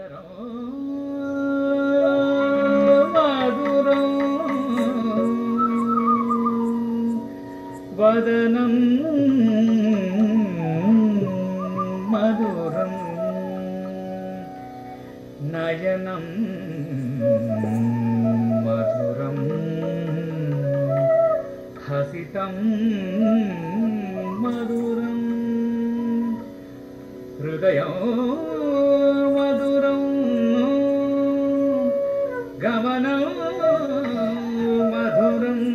வதனம் மதுரம் நயனம் மதுரம் ஹசிதம் மதுரம் ஹிருதயம் மதுரம் கமனம் மதுரம்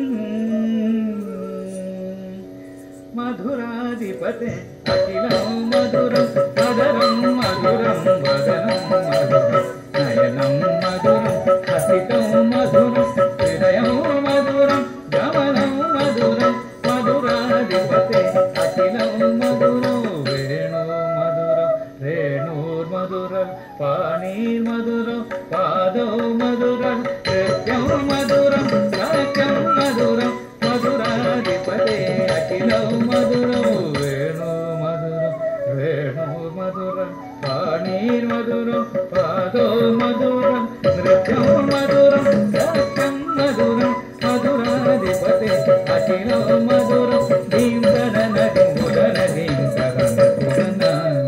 மதுராதிபதே அகிலம் மதுரம் மதரம் மதுரம் வதனம் மதுரம் நயனம் மதுரம் ஹசிதம் மதுரம் ஹிருதயம் மதுரம் கமனம் மதுரம் மதுராதிபதே அகிலம் மதுரம் வேணு மதுரம் ரேணூர் மதுரம் பாணீர் மதுரம் பாதோ மதுரம் நித்யம் மதுரம் சத்யம் மதுரம் மதுராதிபதே அகிலம் மதுரம் வேணு மதுரம் ரேணூர் மதுரம் பாணீர் மதுரம் பாதோ மதுரம் நித்யம் மதுரம் சத்யம் மதுரம் மதுராதிபதே அகிலம் மதுரம் தீம் தனநதி முதனதி தகனதிரனாம்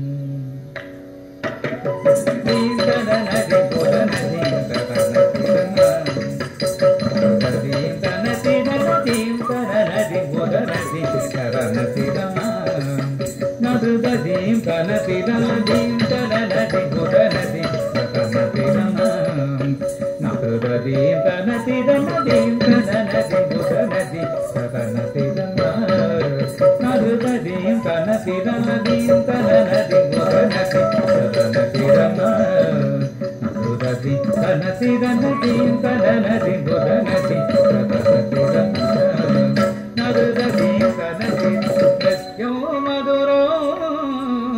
தீம் தனநதி முதனதி தகனதிரனாம் தீம் தனதிரனதீம் தனநதி முதனதி தகனதிரனாம் நதுதீம் தனதிரனதீம் தனநதி முதனதி தகனதிரனாம் நதுதீம் தனதிரனதீம் தனநதி முதனதி தகனதிரனாம் நதுதீம் தனதிரனதீம் தனநதி முதனதி தகனதிரனாம் நதுதீம் தனதிரனதீம் தனநதி முதனதி தகனதிரனாம் நதுதீம் தனதி சத்யம் மதுரம்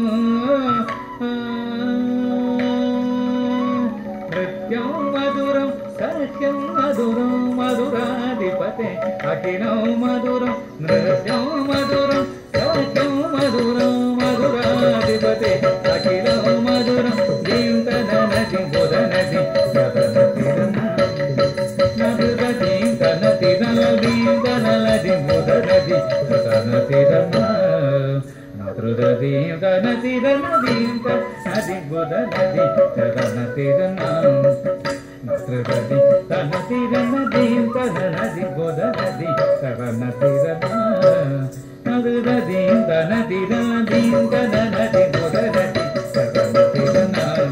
நித்யம் மதுரம் சத்யம் மதுரம் மதுராதிபதே அகிலம் மதுரம் நித்யம் மதுரம் சத்யம் மதுரம் மதுராதிபதே அகிலம் மதுரம் தீம் தனநதி முதனதி தகனதிரனாம் நதுதீம் தனதிரனதீம் தனநதி முதனதி தகனதிரனாம் நதுதீம் தனதிரனதீம் தனநதி முதனதி தகனதிரனாம் நதுதீம் தனதிரனதீம் தனநதி முதனதி தகனதிரனாம் நதுதீம் தனதிரனதீம் தனநதி முதனதி தகனதிரனாம்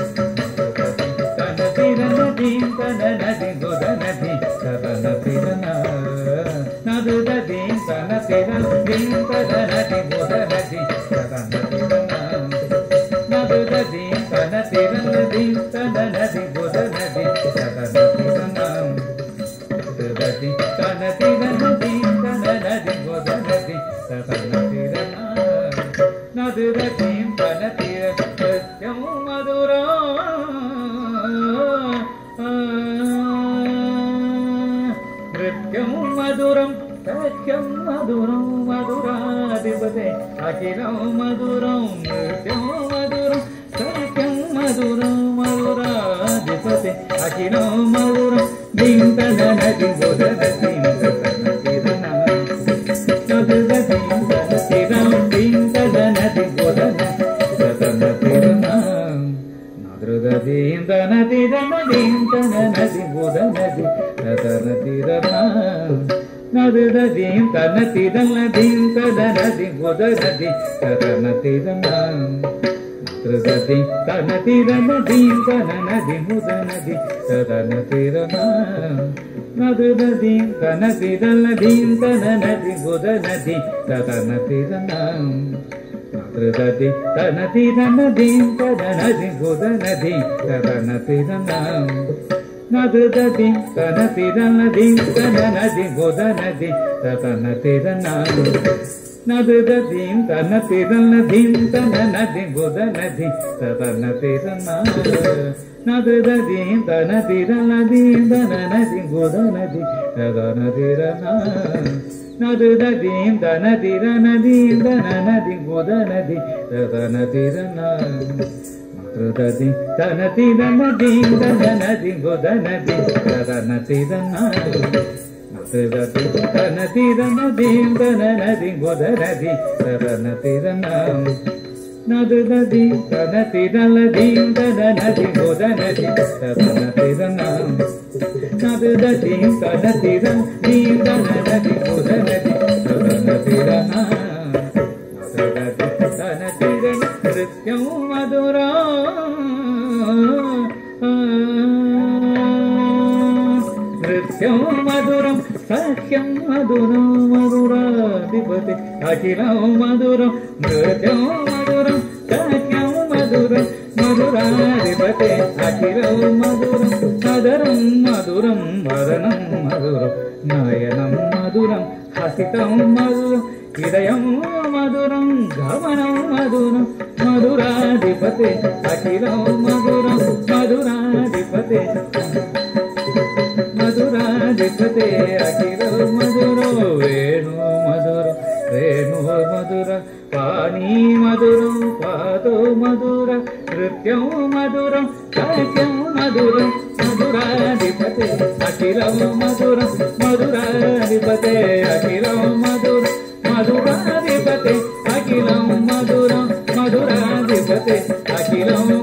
தனதிரனதீம் தனநதி முதனதி தகனதிரனாம் நதுதீம் தனதிரனதீம் தனநதி முதனதி தகனதிரனாம் நதுதீம் தனதிரனதீம் தனநதி முதனதி தகனதிரனாம் நதுதீம் தனதிரனதீம் தனநதி முதனதி தகனதிரனாம் நதுதீம் தனதிர சத்யம் மதுரம் நித்யம் மதுரம் சத்யம் மதுரம் மதுராதிபதே அகிலம் மதுரம் நித்யம் மதுரம் சத்யம் மதுரம் மதுராதிபதே அகிலம் மதுரம் தீம் தனநதி முதனதி தகனதிரனாம் நதுதீம் தனதிரம் தீம் தனநதி முதனதி தகனதிரனாம் நதுதீம் தனதிரனதீம் தனநதி முதனதி தகனதிரனாம் நதுதீம் தனதிரனதீம் தனநதி முதனதி தகனதிரனாம் நதுதீம் தனதிரனதீம் தனநதி முதனதி தகனதிரனாம் நதுதீம் தனதிரனதீம் தனநதி முதனதி தகனதிரனாம் நதுதீம் தனதிரனதீம் தனநதி முதனதி தகனதிரனாம் நதுதீம் தனதிரனதீம் தனநதி முதனதி தகனதிரனாம் நதுதீம் தனதிரனதீம் தனநதி முதனதி தகனதிரனாம் நதுதீம் தனதிரனதீம் தனநதி முதனதி தகனதிரனாம் நதுதீம் தனதிரனதீம் தனநதி முதனதி தகனதிரனாம் నదుదది తనతి దనది దనది గోదనది తనతి దనా నదుదది తనతి దనది దనది గోదనది తనతి దనా నదుదది తనతి దనది దనది గోదనది తనతి దనా నదుదది తనతి దనది దనది గోదనది తనతి దనా నృత్యం మధురా నృత్యం మధురం సఖ్యం మధురం మధురాధిపతి అఖిలం మధురం నృత్యం మధురం సఖ్యం మధురం మధురాధిపతి అఖిలం మధురం సదరం మధురం వదనం మధురం నయనం మధురం హసితం మధురం హృదయం మధురం గమనం మధురం మధురాధిపతి అఖిలం మధురం మధురాధిపతి మధురాధిపతి అఖిలం మధురం వేణు మధురం వేణు మధుర పాణి మధురం పాదో మధుర నృత్యం మధురం సఖ్యం మధురం మధురాధిపతి అఖిలం మధురం మధురాధిపతి అఖిలం మధురం మధురాధిపతి అఖిలం మధురం మధురాధిపతి అఖిలం